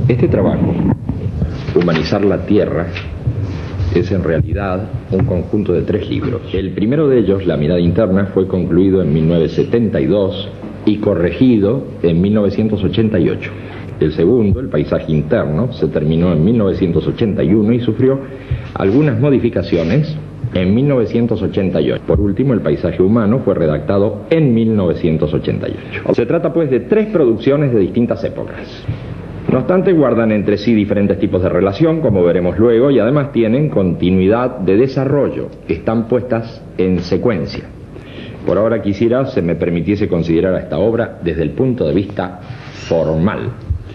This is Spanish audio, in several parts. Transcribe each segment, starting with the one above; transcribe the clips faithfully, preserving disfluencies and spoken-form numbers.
Este trabajo, Humanizar la Tierra, es en realidad un conjunto de tres libros. El primero de ellos, La mirada interna, fue concluido en mil novecientos setenta y dos y corregido en mil novecientos ochenta y ocho. El segundo, El paisaje interno, se terminó en mil novecientos ochenta y uno y sufrió algunas modificaciones en mil novecientos ochenta y ocho. Por último, El paisaje humano fue redactado en mil novecientos ochenta y ocho. Se trata pues de tres producciones de distintas épocas. No obstante, guardan entre sí diferentes tipos de relación, como veremos luego, y además tienen continuidad de desarrollo. Están puestas en secuencia. Por ahora quisiera se me permitiese considerar a esta obra desde el punto de vista formal.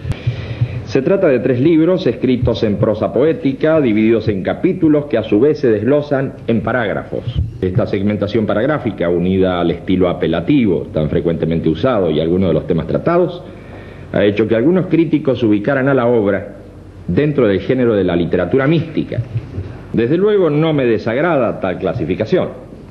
Se trata de tres libros escritos en prosa poética, divididos en capítulos que a su vez se desglosan en parágrafos. Esta segmentación paragráfica, unida al estilo apelativo tan frecuentemente usado y algunos de los temas tratados, ha hecho que algunos críticos ubicaran a la obra dentro del género de la literatura mística. Desde luego no me desagrada tal clasificación,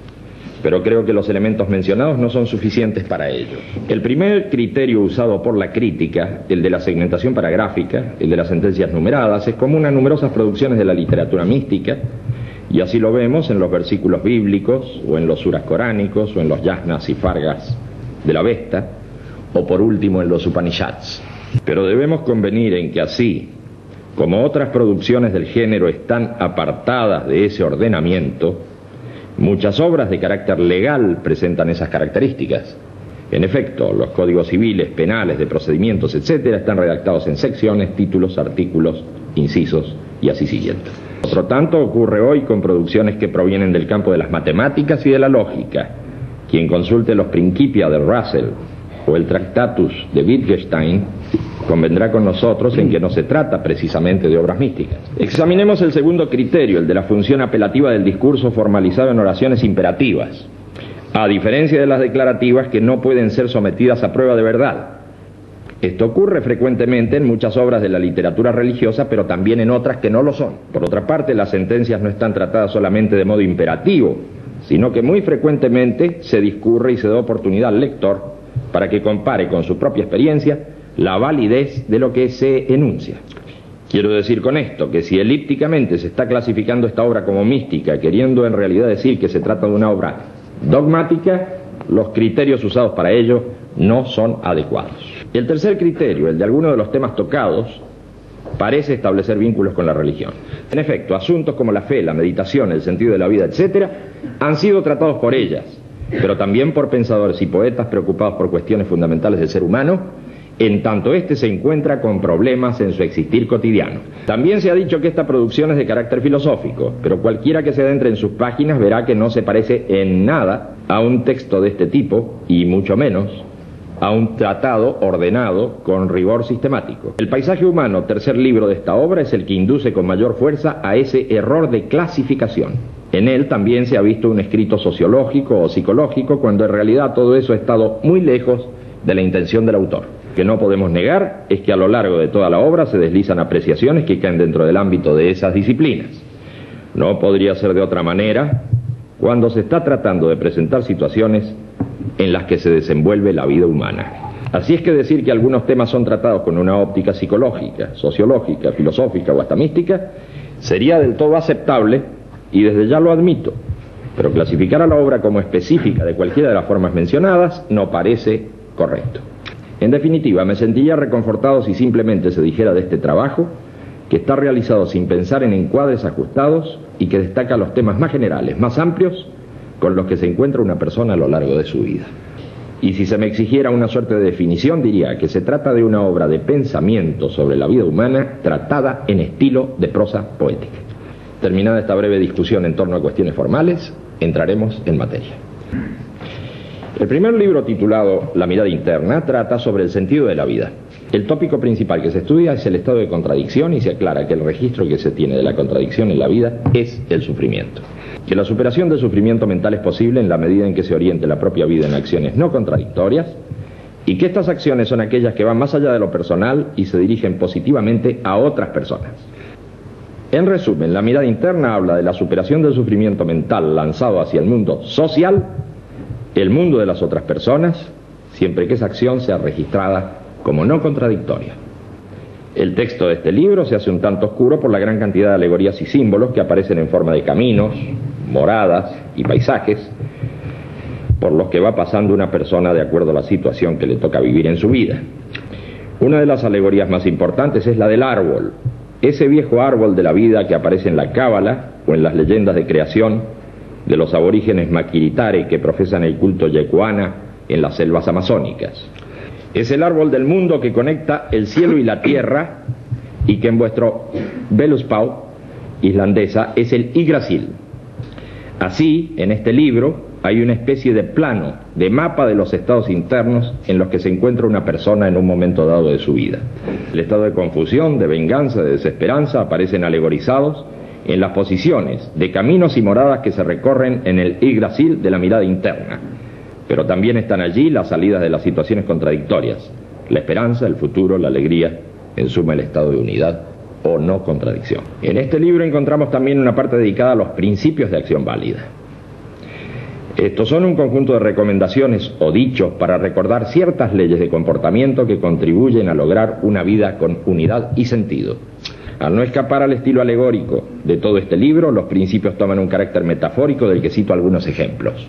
pero creo que los elementos mencionados no son suficientes para ello. El primer criterio usado por la crítica, el de la segmentación paragráfica, el de las sentencias numeradas, es común a numerosas producciones de la literatura mística, y así lo vemos en los versículos bíblicos, o en los suras coránicos, o en los yasnas y fargas de la Vesta, o por último en los Upanishads. Pero debemos convenir en que así, como otras producciones del género están apartadas de ese ordenamiento, muchas obras de carácter legal presentan esas características. En efecto, los códigos civiles, penales, de procedimientos, etcétera, están redactados en secciones, títulos, artículos, incisos y así siguiente. Otro tanto ocurre hoy con producciones que provienen del campo de las matemáticas y de la lógica. Quien consulte los Principia de Russell o el Tractatus de Wittgenstein convendrá con nosotros en que no se trata precisamente de obras místicas. Examinemos el segundo criterio, el de la función apelativa del discurso formalizado en oraciones imperativas, a diferencia de las declarativas que no pueden ser sometidas a prueba de verdad. Esto ocurre frecuentemente en muchas obras de la literatura religiosa, pero también en otras que no lo son. Por otra parte, las sentencias no están tratadas solamente de modo imperativo, sino que muy frecuentemente se discurre y se da oportunidad al lector para que compare con su propia experiencia la validez de lo que se enuncia. Quiero decir con esto que si elípticamente se está clasificando esta obra como mística, queriendo en realidad decir que se trata de una obra dogmática, los criterios usados para ello no son adecuados. El tercer criterio, el de algunos de los temas tocados, parece establecer vínculos con la religión. En efecto, asuntos como la fe, la meditación, el sentido de la vida, etcétera, han sido tratados por ellas, pero también por pensadores y poetas preocupados por cuestiones fundamentales del ser humano, en tanto éste se encuentra con problemas en su existir cotidiano. También se ha dicho que esta producción es de carácter filosófico, pero cualquiera que se adentre en sus páginas verá que no se parece en nada a un texto de este tipo, y mucho menos a un tratado ordenado con rigor sistemático. El paisaje humano, tercer libro de esta obra, es el que induce con mayor fuerza a ese error de clasificación. En él también se ha visto un escrito sociológico o psicológico, cuando en realidad todo eso ha estado muy lejos de la intención del autor. Lo que no podemos negar es que a lo largo de toda la obra se deslizan apreciaciones que caen dentro del ámbito de esas disciplinas. No podría ser de otra manera cuando se está tratando de presentar situaciones en las que se desenvuelve la vida humana. Así es que decir que algunos temas son tratados con una óptica psicológica, sociológica, filosófica o hasta mística sería del todo aceptable, y desde ya lo admito, pero clasificar a la obra como específica de cualquiera de las formas mencionadas no parece correcto. En definitiva, me sentiría reconfortado si simplemente se dijera de este trabajo que está realizado sin pensar en encuadres ajustados y que destaca los temas más generales, más amplios, con los que se encuentra una persona a lo largo de su vida. Y si se me exigiera una suerte de definición, diría que se trata de una obra de pensamiento sobre la vida humana tratada en estilo de prosa poética. Terminada esta breve discusión en torno a cuestiones formales, entraremos en materia. El primer libro, titulado La mirada interna, trata sobre el sentido de la vida. El tópico principal que se estudia es el estado de contradicción, y se aclara que el registro que se tiene de la contradicción en la vida es el sufrimiento. Que la superación del sufrimiento mental es posible en la medida en que se oriente la propia vida en acciones no contradictorias, y que estas acciones son aquellas que van más allá de lo personal y se dirigen positivamente a otras personas. En resumen, la mirada interna habla de la superación del sufrimiento mental lanzado hacia el mundo social, el mundo de las otras personas, siempre que esa acción sea registrada como no contradictoria. El texto de este libro se hace un tanto oscuro por la gran cantidad de alegorías y símbolos que aparecen en forma de caminos, moradas y paisajes, por los que va pasando una persona de acuerdo a la situación que le toca vivir en su vida. Una de las alegorías más importantes es la del árbol, ese viejo árbol de la vida que aparece en la cábala o en las leyendas de creación de los aborígenes maquiritare que profesan el culto yecuana en las selvas amazónicas. Es el árbol del mundo que conecta el cielo y la tierra y que en vuestro Veluspau islandesa es el Yggdrasil. Así, en este libro hay una especie de plano, de mapa de los estados internos en los que se encuentra una persona en un momento dado de su vida. El estado de confusión, de venganza, de desesperanza aparecen alegorizados en las posiciones de caminos y moradas que se recorren en el Yggdrasil de la mirada interna. Pero también están allí las salidas de las situaciones contradictorias, la esperanza, el futuro, la alegría, en suma el estado de unidad o no contradicción. En este libro encontramos también una parte dedicada a los principios de acción válida. Estos son un conjunto de recomendaciones o dichos para recordar ciertas leyes de comportamiento que contribuyen a lograr una vida con unidad y sentido. Al no escapar al estilo alegórico de todo este libro, los principios toman un carácter metafórico del que cito algunos ejemplos.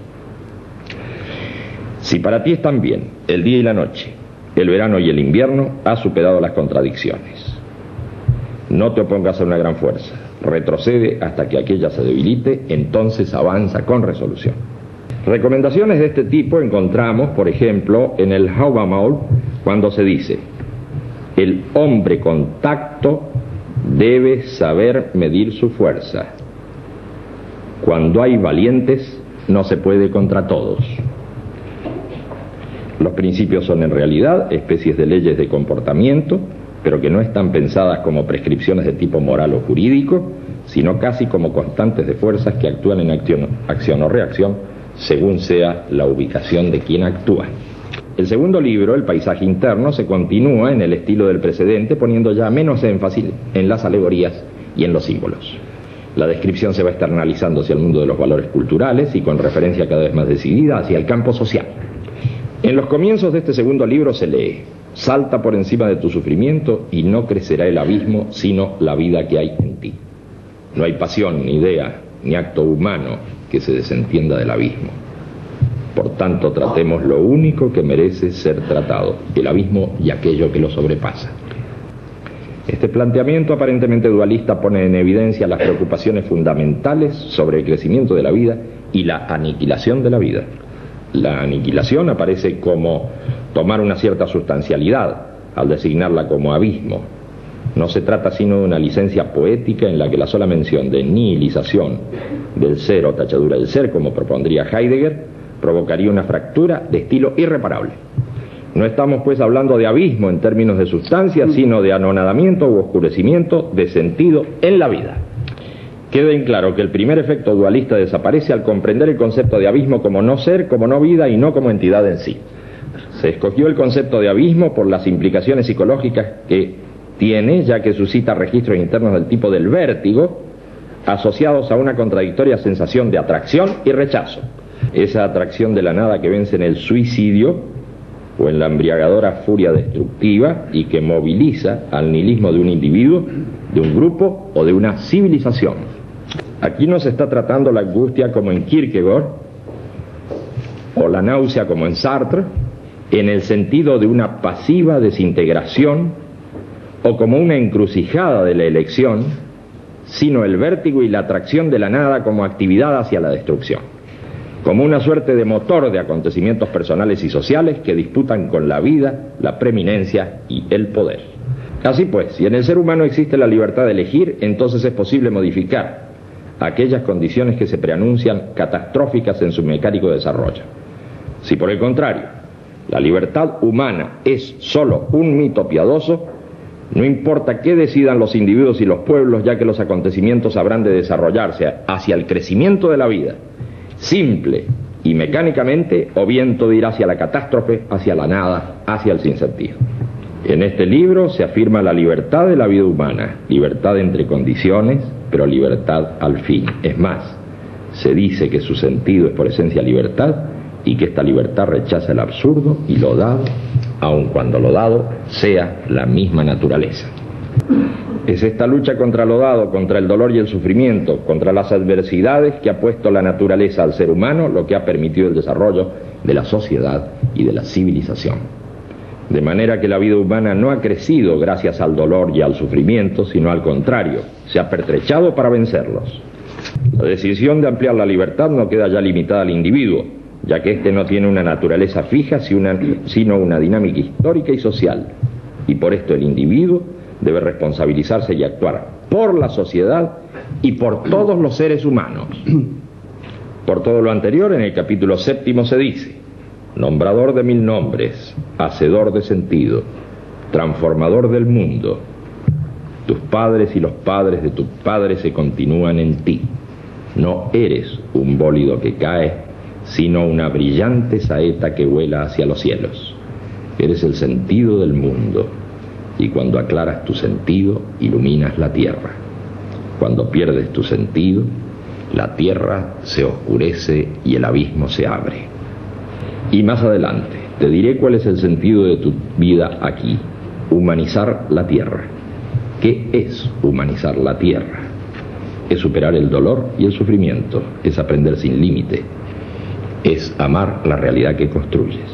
Si para ti están bien el día y la noche, el verano y el invierno, has superado las contradicciones. No te opongas a una gran fuerza, retrocede hasta que aquella se debilite, entonces avanza con resolución. Recomendaciones de este tipo encontramos, por ejemplo, en el Hávamál, cuando se dice: el hombre con tacto debe saber medir su fuerza. Cuando hay valientes, no se puede contra todos. Los principios son en realidad especies de leyes de comportamiento, pero que no están pensadas como prescripciones de tipo moral o jurídico, sino casi como constantes de fuerzas que actúan en acción, acción o reacción, según sea la ubicación de quien actúa. El segundo libro, El paisaje interno, se continúa en el estilo del precedente, poniendo ya menos énfasis en las alegorías y en los símbolos. La descripción se va externalizando hacia el mundo de los valores culturales y con referencia cada vez más decidida hacia el campo social. En los comienzos de este segundo libro se lee: salta por encima de tu sufrimiento y no crecerá el abismo, sino la vida que hay en ti. No hay pasión, ni idea, ni acto humano que se desentienda del abismo. Por tanto, tratemos lo único que merece ser tratado, el abismo y aquello que lo sobrepasa. Este planteamiento aparentemente dualista pone en evidencia las preocupaciones fundamentales sobre el crecimiento de la vida y la aniquilación de la vida. La aniquilación aparece como tomar una cierta sustancialidad al designarla como abismo. No se trata sino de una licencia poética en la que la sola mención de nihilización del ser o tachadura del ser, como propondría Heidegger, provocaría una fractura de estilo irreparable. No estamos pues hablando de abismo en términos de sustancia, sino de anonadamiento u oscurecimiento de sentido en la vida. Queda en claro que el primer efecto dualista desaparece al comprender el concepto de abismo como no ser, como no vida y no como entidad en sí. Se escogió el concepto de abismo por las implicaciones psicológicas que tiene, ya que suscita registros internos del tipo del vértigo, asociados a una contradictoria sensación de atracción y rechazo. Esa atracción de la nada que vence en el suicidio o en la embriagadora furia destructiva y que moviliza al nihilismo de un individuo, de un grupo o de una civilización. Aquí no se está tratando la angustia como en Kierkegaard o la náusea como en Sartre, en el sentido de una pasiva desintegración o como una encrucijada de la elección, sino el vértigo y la atracción de la nada como actividad hacia la destrucción, como una suerte de motor de acontecimientos personales y sociales que disputan con la vida, la preeminencia y el poder. Así pues, si en el ser humano existe la libertad de elegir, entonces es posible modificar aquellas condiciones que se preanuncian catastróficas en su mecánico desarrollo. Si por el contrario, la libertad humana es solo un mito piadoso, no importa qué decidan los individuos y los pueblos, ya que los acontecimientos habrán de desarrollarse hacia el crecimiento de la vida, simple y mecánicamente, o bien todo irá hacia la catástrofe, hacia la nada, hacia el sinsentido. En este libro se afirma la libertad de la vida humana, libertad entre condiciones, pero libertad al fin. Es más, se dice que su sentido es por esencia libertad y que esta libertad rechaza el absurdo y lo dado, aun cuando lo dado sea la misma naturaleza. Es esta lucha contra lo dado, contra el dolor y el sufrimiento, contra las adversidades que ha puesto la naturaleza al ser humano, lo que ha permitido el desarrollo de la sociedad y de la civilización. De manera que la vida humana no ha crecido gracias al dolor y al sufrimiento, sino al contrario, se ha pertrechado para vencerlos. La decisión de ampliar la libertad no queda ya limitada al individuo, ya que éste no tiene una naturaleza fija, sino una dinámica histórica y social, y por esto el individuo debe responsabilizarse y actuar por la sociedad y por todos los seres humanos. Por todo lo anterior, en el capítulo séptimo se dice: nombrador de mil nombres, hacedor de sentido, transformador del mundo, tus padres y los padres de tus padres se continúan en ti. No eres un bólido que cae, sino una brillante saeta que vuela hacia los cielos. Eres el sentido del mundo, y cuando aclaras tu sentido, iluminas la tierra. Cuando pierdes tu sentido, la tierra se oscurece y el abismo se abre. Y más adelante, te diré cuál es el sentido de tu vida aquí: humanizar la tierra. ¿Qué es humanizar la tierra? Es superar el dolor y el sufrimiento, es aprender sin límite, es amar la realidad que construyes.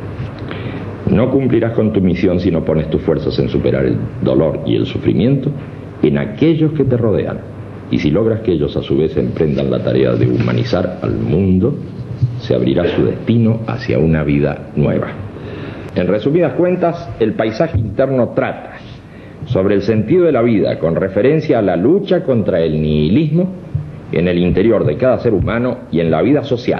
No cumplirás con tu misión si no pones tus fuerzas en superar el dolor y el sufrimiento en aquellos que te rodean. Y si logras que ellos a su vez emprendan la tarea de humanizar al mundo, se abrirá su destino hacia una vida nueva. En resumidas cuentas, el paisaje interno trata sobre el sentido de la vida con referencia a la lucha contra el nihilismo en el interior de cada ser humano y en la vida social,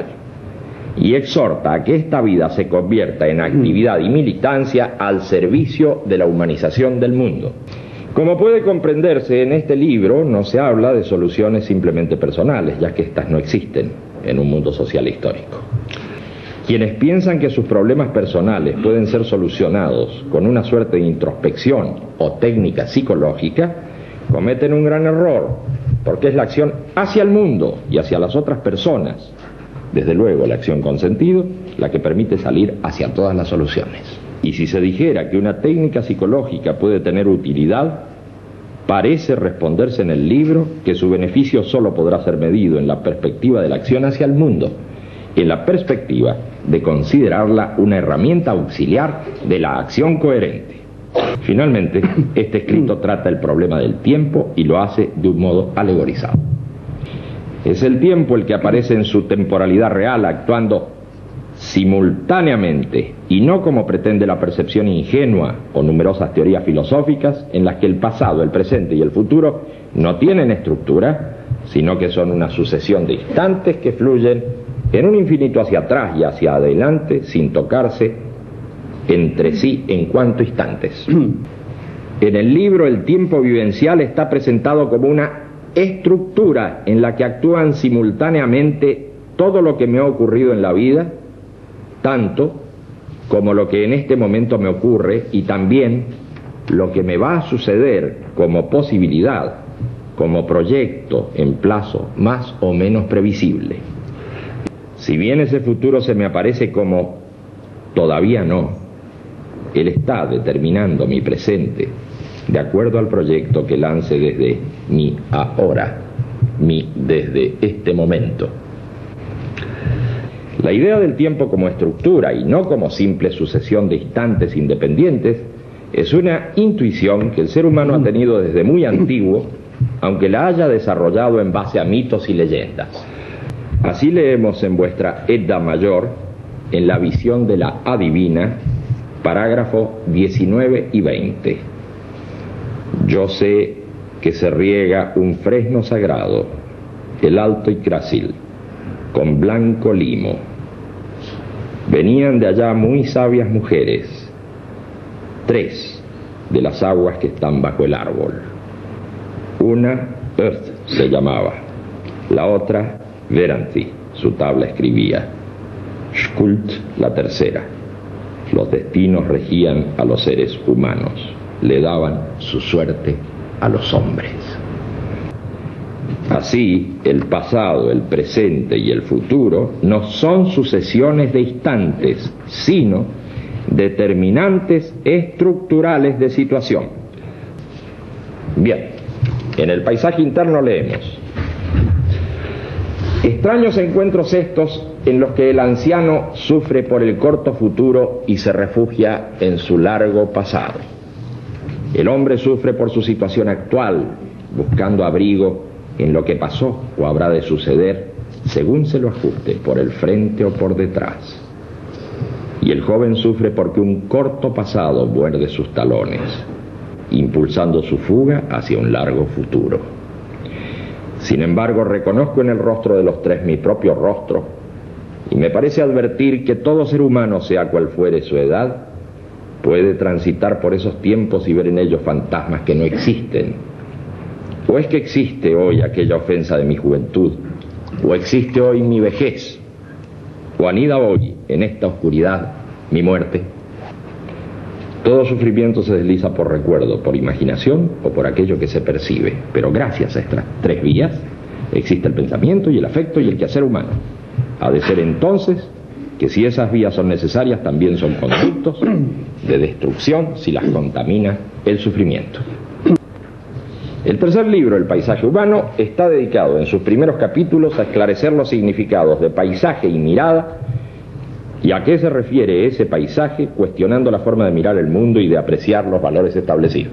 y exhorta a que esta vida se convierta en actividad y militancia al servicio de la humanización del mundo. Como puede comprenderse, en este libro no se habla de soluciones simplemente personales, ya que éstas no existen en un mundo social histórico. Quienes piensan que sus problemas personales pueden ser solucionados con una suerte de introspección o técnica psicológica, cometen un gran error, porque es la acción hacia el mundo y hacia las otras personas, desde luego la acción con sentido, la que permite salir hacia todas las soluciones. Y si se dijera que una técnica psicológica puede tener utilidad, parece responderse en el libro que su beneficio solo podrá ser medido en la perspectiva de la acción hacia el mundo, en la perspectiva de considerarla una herramienta auxiliar de la acción coherente. Finalmente, este escrito trata el problema del tiempo y lo hace de un modo alegorizado. Es el tiempo el que aparece en su temporalidad real, actuando simultáneamente y no como pretende la percepción ingenua o numerosas teorías filosóficas en las que el pasado, el presente y el futuro no tienen estructura, sino que son una sucesión de instantes que fluyen en un infinito hacia atrás y hacia adelante sin tocarse entre sí en cuanto instantes. En el libro el tiempo vivencial está presentado como una estructura en la que actúan simultáneamente todo lo que me ha ocurrido en la vida, tanto como lo que en este momento me ocurre y también lo que me va a suceder como posibilidad, como proyecto en plazo más o menos previsible. Si bien ese futuro se me aparece como todavía no, él está determinando mi presente de acuerdo al proyecto que lance desde mi ahora, mi desde este momento. La idea del tiempo como estructura y no como simple sucesión de instantes independientes es una intuición que el ser humano ha tenido desde muy antiguo, aunque la haya desarrollado en base a mitos y leyendas. Así leemos en vuestra Edda Mayor, en la visión de la adivina, parágrafo diecinueve y veinte. Yo sé que se riega un fresno sagrado, el Alto Yggdrasil, con blanco limo. Venían de allá muy sabias mujeres, tres de las aguas que están bajo el árbol. Una, Earth se llamaba, la otra, Veranthi, su tabla escribía, Skuld, la tercera. Los destinos regían a los seres humanos, le daban su suerte a los hombres. Así, el pasado, el presente y el futuro no son sucesiones de instantes, sino determinantes estructurales de situación. Bien, en el paisaje interno leemos: extraños encuentros estos en los que el anciano sufre por el corto futuro y se refugia en su largo pasado. El hombre sufre por su situación actual, buscando abrigo en lo que pasó o habrá de suceder, según se lo ajuste, por el frente o por detrás. Y el joven sufre porque un corto pasado muerde sus talones, impulsando su fuga hacia un largo futuro. Sin embargo, reconozco en el rostro de los tres mi propio rostro, y me parece advertir que todo ser humano, sea cual fuere su edad, puede transitar por esos tiempos y ver en ellos fantasmas que no existen. ¿O es que existe hoy aquella ofensa de mi juventud? ¿O existe hoy mi vejez? ¿O anida hoy, en esta oscuridad, mi muerte? Todo sufrimiento se desliza por recuerdo, por imaginación o por aquello que se percibe. Pero gracias a estas tres vías existe el pensamiento y el afecto y el quehacer humano. Ha de ser entonces que si esas vías son necesarias, también son conductos de destrucción si las contamina el sufrimiento. El tercer libro, El paisaje humano, está dedicado en sus primeros capítulos a esclarecer los significados de paisaje y mirada y a qué se refiere ese paisaje, cuestionando la forma de mirar el mundo y de apreciar los valores establecidos.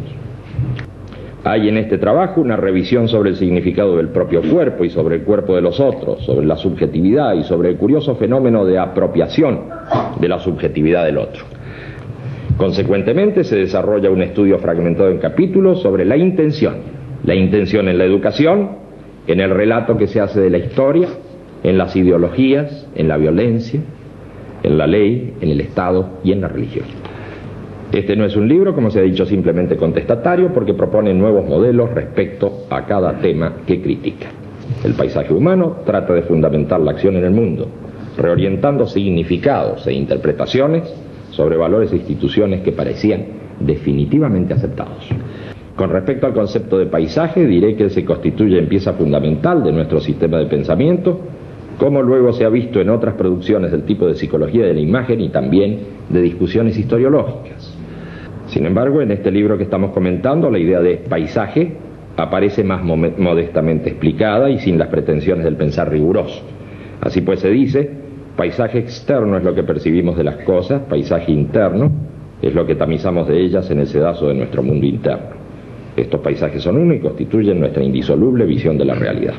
Hay en este trabajo una revisión sobre el significado del propio cuerpo y sobre el cuerpo de los otros, sobre la subjetividad y sobre el curioso fenómeno de apropiación de la subjetividad del otro. Consecuentemente, se desarrolla un estudio fragmentado en capítulos sobre la intención, la intención en la educación, en el relato que se hace de la historia, en las ideologías, en la violencia, en la ley, en el Estado y en la religión. Este no es un libro, como se ha dicho, simplemente contestatario, porque propone nuevos modelos respecto a cada tema que critica. El paisaje humano trata de fundamentar la acción en el mundo, reorientando significados e interpretaciones sobre valores e instituciones que parecían definitivamente aceptados. Con respecto al concepto de paisaje, diré que se constituye en pieza fundamental de nuestro sistema de pensamiento, como luego se ha visto en otras producciones del tipo de psicología de la imagen y también de discusiones historiológicas. Sin embargo, en este libro que estamos comentando, la idea de paisaje aparece más modestamente explicada y sin las pretensiones del pensar riguroso. Así pues se dice: paisaje externo es lo que percibimos de las cosas, paisaje interno es lo que tamizamos de ellas en el sedazo de nuestro mundo interno. Estos paisajes son uno y constituyen nuestra indisoluble visión de la realidad.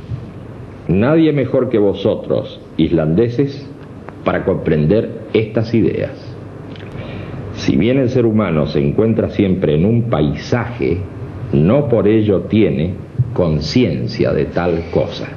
Nadie mejor que vosotros, islandeses, para comprender estas ideas. Si bien el ser humano se encuentra siempre en un paisaje, no por ello tiene conciencia de tal cosa.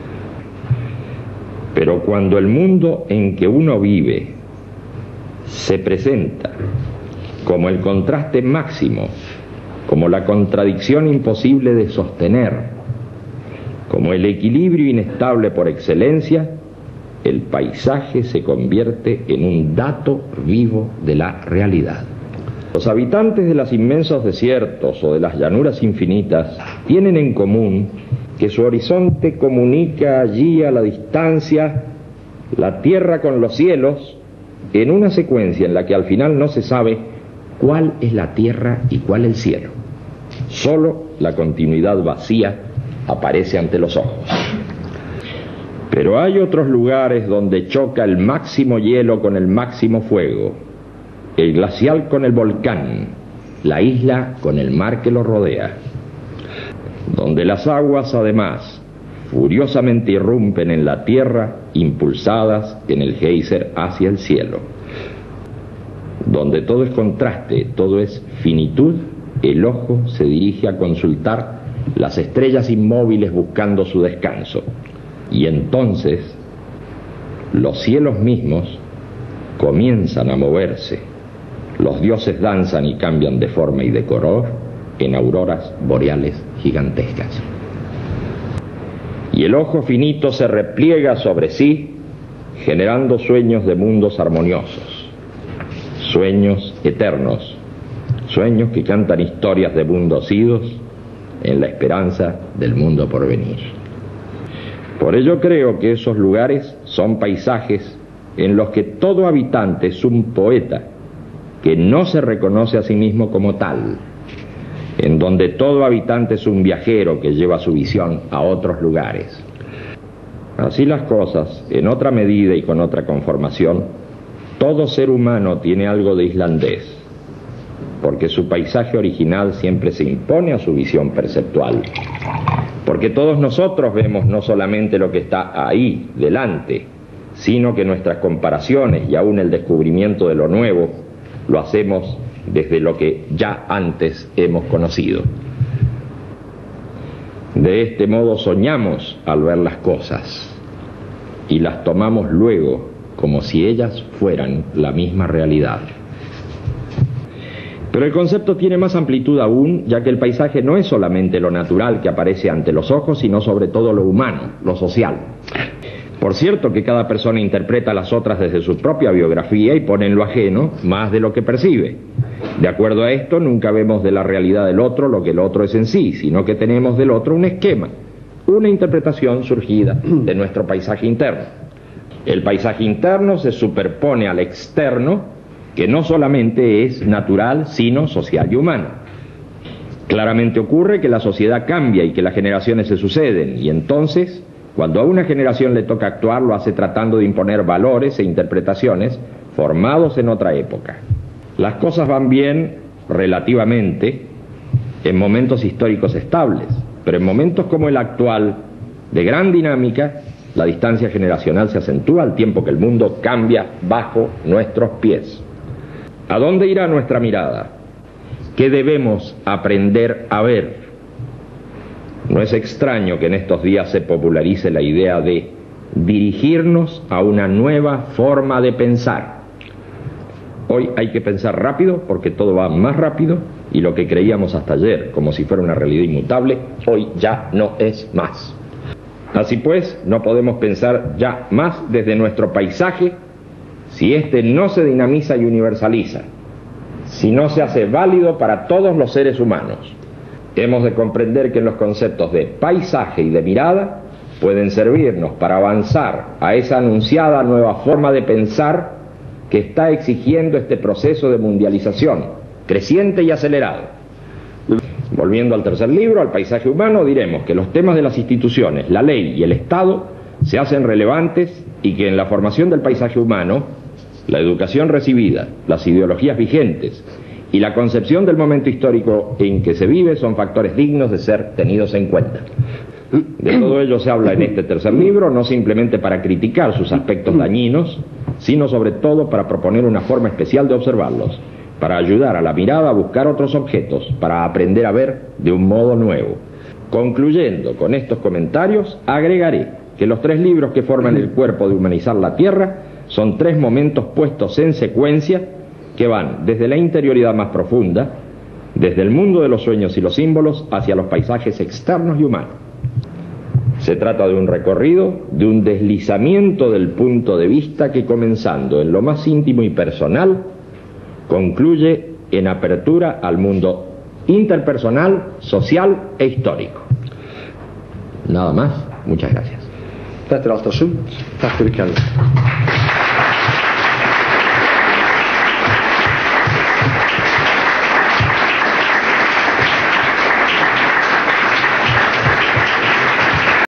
Pero cuando el mundo en que uno vive se presenta como el contraste máximo, como la contradicción imposible de sostener, como el equilibrio inestable por excelencia, el paisaje se convierte en un dato vivo de la realidad. Los habitantes de los inmensos desiertos o de las llanuras infinitas tienen en común que su horizonte comunica allí a la distancia la tierra con los cielos en una secuencia en la que al final no se sabe cuál es la tierra y cuál el cielo. Solo la continuidad vacía aparece ante los ojos. Pero hay otros lugares donde choca el máximo hielo con el máximo fuego, el glacial con el volcán, la isla con el mar que lo rodea, donde las aguas además furiosamente irrumpen en la tierra, impulsadas en el geyser hacia el cielo, donde todo es contraste, todo es finitud. El ojo se dirige a consultar las estrellas inmóviles buscando su descanso, y entonces los cielos mismos comienzan a moverse, los dioses danzan y cambian de forma y de color en auroras boreales gigantescas. Y el ojo finito se repliega sobre sí, generando sueños de mundos armoniosos, sueños eternos, sueños que cantan historias de mundos idos en la esperanza del mundo por venir. Por ello creo que esos lugares son paisajes en los que todo habitante es un poeta que no se reconoce a sí mismo como tal, en donde todo habitante es un viajero que lleva su visión a otros lugares. Así las cosas, en otra medida y con otra conformación, todo ser humano tiene algo de islandés, porque su paisaje original siempre se impone a su visión perceptual, porque todos nosotros vemos no solamente lo que está ahí, delante, sino que nuestras comparaciones y aún el descubrimiento de lo nuevo lo hacemos desde lo que ya antes hemos conocido. De este modo soñamos al ver las cosas y las tomamos luego como si ellas fueran la misma realidad. Pero el concepto tiene más amplitud aún, ya que el paisaje no es solamente lo natural que aparece ante los ojos, sino sobre todo lo humano, lo social. Por cierto que cada persona interpreta a las otras desde su propia biografía y pone en lo ajeno más de lo que percibe. De acuerdo a esto, nunca vemos de la realidad del otro lo que el otro es en sí, sino que tenemos del otro un esquema, una interpretación surgida de nuestro paisaje interno. El paisaje interno se superpone al externo, que no solamente es natural, sino social y humano. Claramente ocurre que la sociedad cambia y que las generaciones se suceden, y entonces, cuando a una generación le toca actuar, lo hace tratando de imponer valores e interpretaciones formados en otra época. Las cosas van bien, relativamente, en momentos históricos estables, pero en momentos como el actual, de gran dinámica, la distancia generacional se acentúa al tiempo que el mundo cambia bajo nuestros pies. ¿A dónde irá nuestra mirada? ¿Qué debemos aprender a ver? No es extraño que en estos días se popularice la idea de dirigirnos a una nueva forma de pensar. Hoy hay que pensar rápido porque todo va más rápido y lo que creíamos hasta ayer como si fuera una realidad inmutable, hoy ya no es más. Así pues, no podemos pensar ya más desde nuestro paisaje si éste no se dinamiza y universaliza, si no se hace válido para todos los seres humanos. Hemos de comprender que los conceptos de paisaje y de mirada pueden servirnos para avanzar a esa anunciada nueva forma de pensar que está exigiendo este proceso de mundialización creciente y acelerado. Volviendo al tercer libro, al paisaje humano, diremos que los temas de las instituciones, la ley y el Estado se hacen relevantes y que en la formación del paisaje humano, la educación recibida, las ideologías vigentes y la concepción del momento histórico en que se vive son factores dignos de ser tenidos en cuenta. De todo ello se habla en este tercer libro, no simplemente para criticar sus aspectos dañinos, sino sobre todo para proponer una forma especial de observarlos, para ayudar a la mirada a buscar otros objetos, para aprender a ver de un modo nuevo. Concluyendo con estos comentarios, agregaré que los tres libros que forman el cuerpo de Humanizar la Tierra son tres momentos puestos en secuencia que van desde la interioridad más profunda, desde el mundo de los sueños y los símbolos, hacia los paisajes externos y humanos. Se trata de un recorrido, de un deslizamiento del punto de vista que, comenzando en lo más íntimo y personal, concluye en apertura al mundo interpersonal, social e histórico. Nada más, muchas gracias. Þetta er allt á sumt. Takk fyrir kærlega.